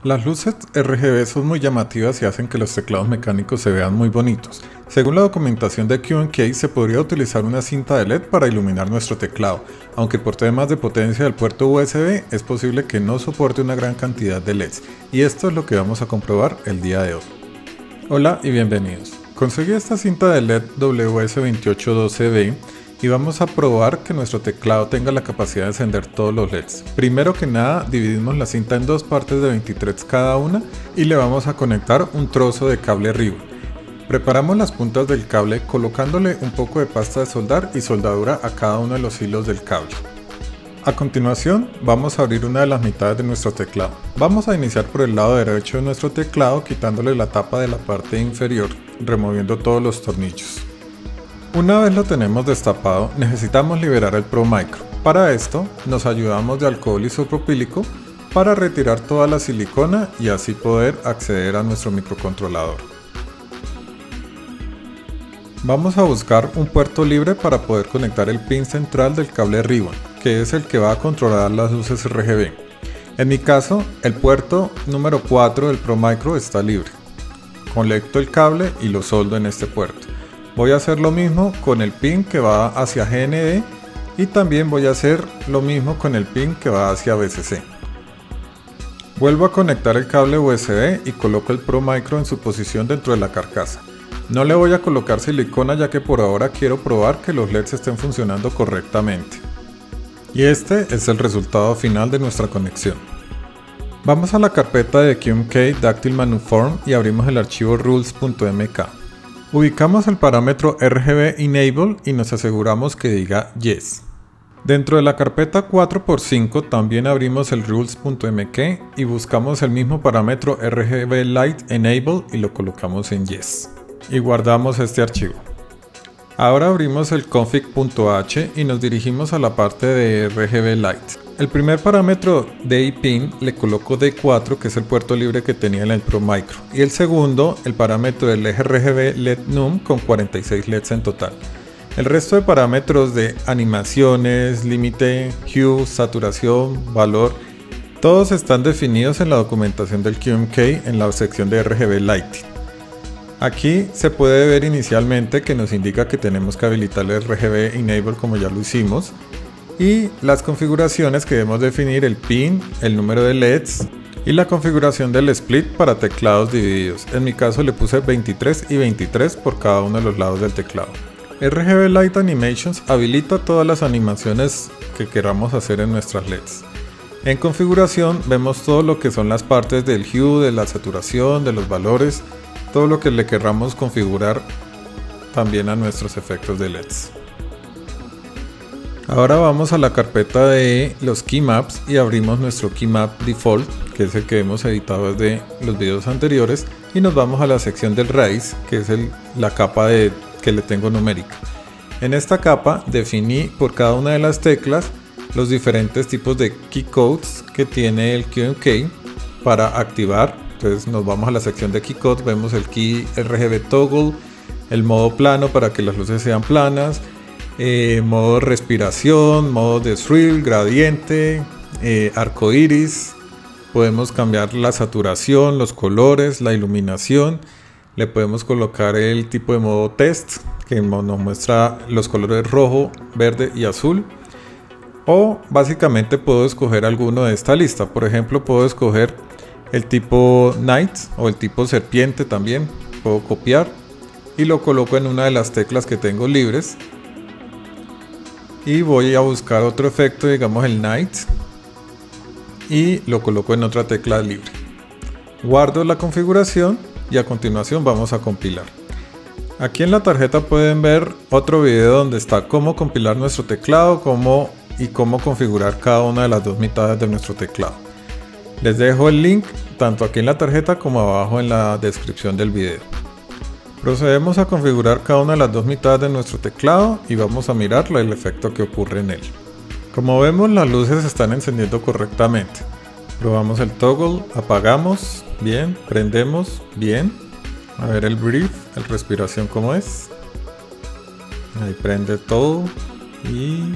Las luces RGB son muy llamativas y hacen que los teclados mecánicos se vean muy bonitos. Según la documentación de Q&K, se podría utilizar una cinta de LED para iluminar nuestro teclado, aunque por temas de potencia del puerto USB es posible que no soporte una gran cantidad de LEDs, y esto es lo que vamos a comprobar el día de hoy. Hola y bienvenidos. Conseguí esta cinta de LED WS2812B y vamos a probar que nuestro teclado tenga la capacidad de encender todos los LEDs. Primero que nada, dividimos la cinta en dos partes de 23 cada una y le vamos a conectar un trozo de cable Ribbon. Preparamos las puntas del cable colocándole un poco de pasta de soldar y soldadura a cada uno de los hilos del cable. A continuación, vamos a abrir una de las mitades de nuestro teclado. Vamos a iniciar por el lado derecho de nuestro teclado quitándole la tapa de la parte inferior, removiendo todos los tornillos. Una vez lo tenemos destapado, necesitamos liberar el Pro Micro. Para esto, nos ayudamos de alcohol isopropílico para retirar toda la silicona y así poder acceder a nuestro microcontrolador. Vamos a buscar un puerto libre para poder conectar el pin central del cable Ribbon, que es el que va a controlar las luces RGB. En mi caso, el puerto número 4 del Pro Micro está libre. Conecto el cable y lo soldo en este puerto. Voy a hacer lo mismo con el pin que va hacia GND y también voy a hacer lo mismo con el pin que va hacia VCC. Vuelvo a conectar el cable USB y coloco el Pro Micro en su posición dentro de la carcasa. No le voy a colocar silicona ya que por ahora quiero probar que los LEDs estén funcionando correctamente. Y este es el resultado final de nuestra conexión. Vamos a la carpeta de Q&K Dactyl Manuform y abrimos el archivo rules.mk. Ubicamos el parámetro RGB Enable y nos aseguramos que diga Yes. Dentro de la carpeta 4x5 también abrimos el rules.mk y buscamos el mismo parámetro RGB Light Enable y lo colocamos en Yes. Y guardamos este archivo. Ahora abrimos el config.h y nos dirigimos a la parte de RGB Light. El primer parámetro de pin le coloco D4, que es el puerto libre que tenía en el Pro Micro, y el segundo el parámetro del eje RGB LED Num con 46 LEDs en total. El resto de parámetros de animaciones, límite, hue, saturación, valor, todos están definidos en la documentación del Q&K en la sección de RGB Lighting. Aquí se puede ver inicialmente que nos indica que tenemos que habilitar el RGB Enable como ya lo hicimos y las configuraciones que debemos definir, el pin, el número de LEDs y la configuración del split para teclados divididos. En mi caso le puse 23 y 23 por cada uno de los lados del teclado. RGB Light Animations habilita todas las animaciones que queramos hacer en nuestras LEDs. En configuración vemos todo lo que son las partes del hue, de la saturación, de los valores, todo lo que le querramos configurar también a nuestros efectos de LEDs. Ahora vamos a la carpeta de los keymaps y abrimos nuestro keymap default, que es el que hemos editado desde los videos anteriores, y nos vamos a la sección del raíz, que es la capa que le tengo numérica. En esta capa definí por cada una de las teclas los diferentes tipos de keycodes que tiene el Q&K para activar. Entonces nos vamos a la sección de keycode, vemos el key RGB toggle, el modo plano para que las luces sean planas, modo respiración, modo de thrill, gradiente, arco iris. Podemos cambiar la saturación, los colores, la iluminación. Le podemos colocar el tipo de modo test que nos muestra los colores rojo, verde y azul. O básicamente puedo escoger alguno de esta lista. Por ejemplo, puedo escoger el tipo Knight o el tipo serpiente también. Puedo copiar y lo coloco en una de las teclas que tengo libres. Y voy a buscar otro efecto, digamos el Knight, y lo coloco en otra tecla libre. Guardo la configuración y a continuación vamos a compilar. Aquí en la tarjeta pueden ver otro video donde está cómo compilar nuestro teclado y cómo configurar cada una de las dos mitades de nuestro teclado. Les dejo el link tanto aquí en la tarjeta como abajo en la descripción del video. Procedemos a configurar cada una de las dos mitades de nuestro teclado y vamos a mirar el efecto que ocurre en él. Como vemos, las luces se están encendiendo correctamente. Probamos el toggle, apagamos, bien, prendemos, bien. A ver el breathe, el respiración como es. Ahí prende todo y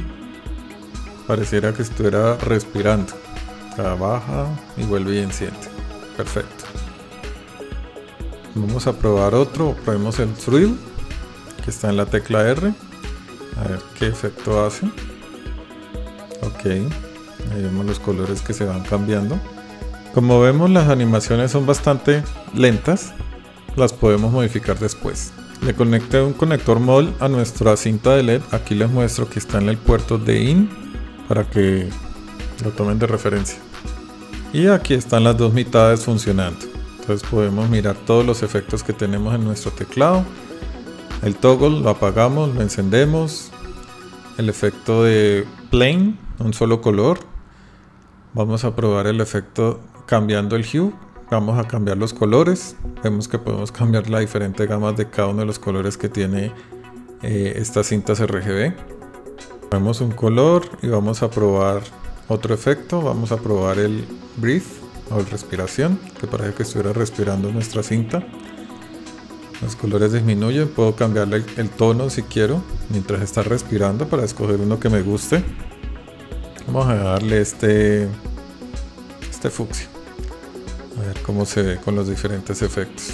pareciera que estuviera respirando. Baja y vuelve y enciende. perfecto. Vamos a probar otro, probemos el thrill que está en la tecla R, a ver qué efecto hace. Ok, ahí vemos los colores que se van cambiando. Como vemos, las animaciones son bastante lentas, las podemos modificar después. Le conecté un conector MOL a nuestra cinta de LED, aquí les muestro que está en el puerto de IN para que lo tomen de referencia. Y aquí están las dos mitades funcionando. Entonces podemos mirar todos los efectos que tenemos en nuestro teclado. El toggle lo apagamos, lo encendemos. El efecto de plain, un solo color. Vamos a probar el efecto cambiando el hue. Vamos a cambiar los colores. Vemos que podemos cambiar las diferentes gamas de cada uno de los colores que tiene estas cintas RGB. Vemos un color y vamos a probar otro efecto. Vamos a probar el breathe o el respiración, que parece que estuviera respirando nuestra cinta. Los colores disminuyen, puedo cambiarle el tono si quiero mientras está respirando para escoger uno que me guste. Vamos a darle este fucsia, a ver cómo se ve con los diferentes efectos.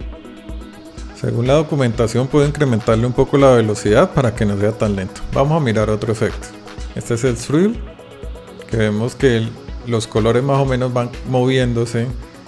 Según la documentación puedo incrementarle un poco la velocidad para que no sea tan lento. Vamos a mirar otro efecto. Este es el thrill, que vemos que los colores más o menos van moviéndose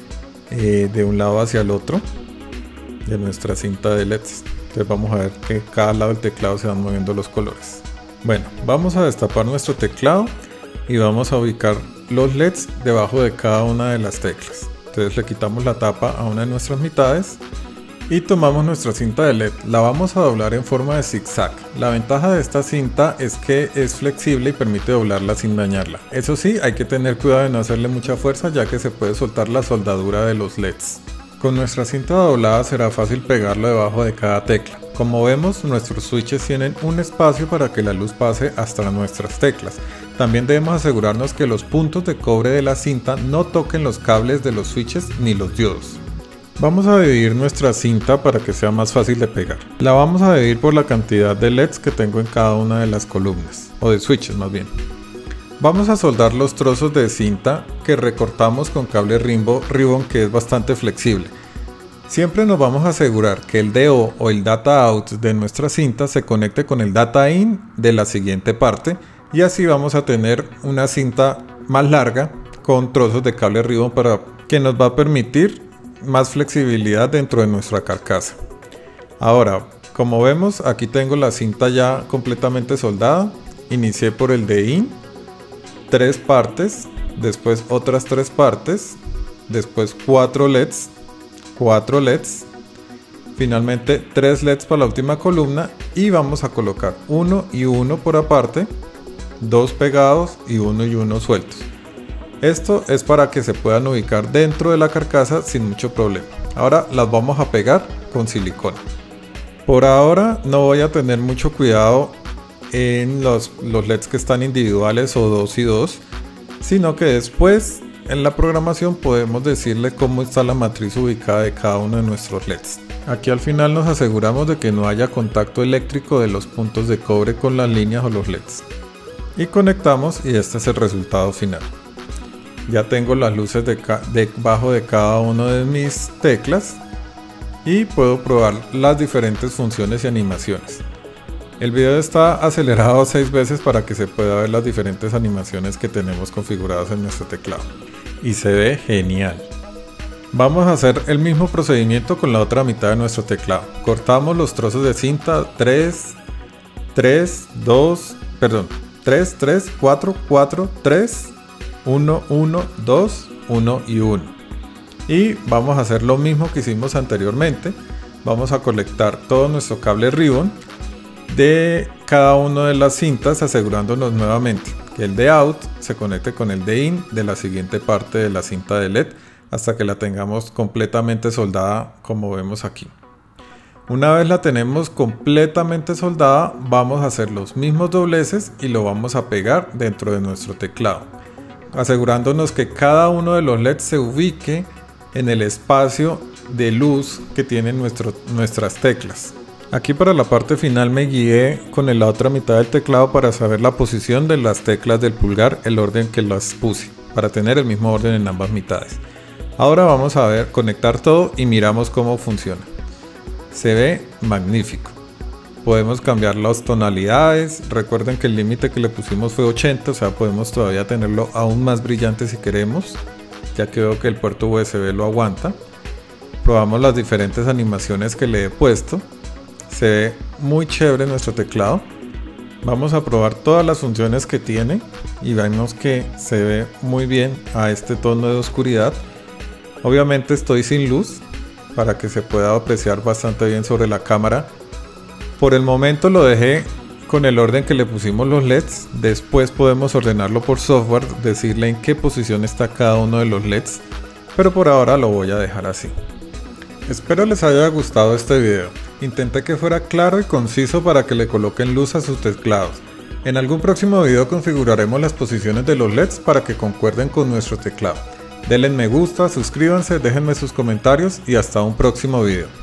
de un lado hacia el otro de nuestra cinta de LEDs. Entonces vamos a ver que cada lado del teclado se van moviendo los colores. Bueno, vamos a destapar nuestro teclado y vamos a ubicar los LEDs debajo de cada una de las teclas. Entonces le quitamos la tapa a una de nuestras mitades y tomamos nuestra cinta de LED. La vamos a doblar en forma de zigzag. La ventaja de esta cinta es que es flexible y permite doblarla sin dañarla. Eso sí, hay que tener cuidado de no hacerle mucha fuerza, ya que se puede soltar la soldadura de los LEDs. Con nuestra cinta doblada será fácil pegarlo debajo de cada tecla. Como vemos, nuestros switches tienen un espacio para que la luz pase hasta nuestras teclas. También debemos asegurarnos que los puntos de cobre de la cinta no toquen los cables de los switches ni los diodos. Vamos a dividir nuestra cinta para que sea más fácil de pegar. La vamos a dividir por la cantidad de LEDs que tengo en cada una de las columnas, o de switches más bien. Vamos a soldar los trozos de cinta que recortamos con cable ribbon que es bastante flexible. Siempre nos vamos a asegurar que el DO o el data out de nuestra cinta se conecte con el data in de la siguiente parte, y así vamos a tener una cinta más larga con trozos de cable ribbon para que nos va a permitir más flexibilidad dentro de nuestra carcasa. Ahora, como vemos, aquí tengo la cinta ya completamente soldada. Inicié por el de in, 3 partes, después otras 3 partes, después 4 LEDs, finalmente 3 LEDs para la última columna, y vamos a colocar 1 y 1 por aparte, 2 pegados y 1 y 1 sueltos. Esto es para que se puedan ubicar dentro de la carcasa sin mucho problema. Ahora las vamos a pegar con silicona. Por ahora no voy a tener mucho cuidado en los LEDs que están individuales o 2 y 2, sino que después en la programación podemos decirle cómo está la matriz ubicada de cada uno de nuestros LEDs. Aquí al final nos aseguramos de que no haya contacto eléctrico de los puntos de cobre con las líneas o los LEDs. Y conectamos, y este es el resultado final. Ya tengo las luces debajo de cada una de mis teclas y puedo probar las diferentes funciones y animaciones. El video está acelerado 6 veces para que se pueda ver las diferentes animaciones que tenemos configuradas en nuestro teclado. Y se ve genial. Vamos a hacer el mismo procedimiento con la otra mitad de nuestro teclado. Cortamos los trozos de cinta 3, 4, 4, 3, 1, 1, 2, 1 y 1. Y vamos a hacer lo mismo que hicimos anteriormente. Vamos a conectar todo nuestro cable ribbon de cada una de las cintas, asegurándonos nuevamente que el de out se conecte con el de in de la siguiente parte de la cinta de LED hasta que la tengamos completamente soldada, como vemos aquí. Una vez la tenemos completamente soldada, vamos a hacer los mismos dobleces y lo vamos a pegar dentro de nuestro teclado, asegurándonos que cada uno de los LEDs se ubique en el espacio de luz que tienen nuestras teclas. Aquí para la parte final me guié con la otra mitad del teclado para saber la posición de las teclas del pulgar, el orden que las puse, para tener el mismo orden en ambas mitades. Ahora vamos a ver, conectar todo y miramos cómo funciona. Se ve magnífico. Podemos cambiar las tonalidades. Recuerden que el límite que le pusimos fue 80, o sea, podemos todavía tenerlo aún más brillante si queremos, ya que veo que el puerto USB lo aguanta. Probamos las diferentes animaciones que le he puesto. Se ve muy chévere nuestro teclado. Vamos a probar todas las funciones que tiene y vemos que se ve muy bien a este tono de oscuridad. Obviamente estoy sin luz para que se pueda apreciar bastante bien sobre la cámara. Por el momento lo dejé con el orden que le pusimos los LEDs. Después podemos ordenarlo por software, decirle en qué posición está cada uno de los LEDs, pero por ahora lo voy a dejar así. Espero les haya gustado este video. Intenté que fuera claro y conciso para que le coloquen luz a sus teclados. En algún próximo video configuraremos las posiciones de los LEDs para que concuerden con nuestro teclado. Denle me gusta, suscríbanse, déjenme sus comentarios y hasta un próximo video.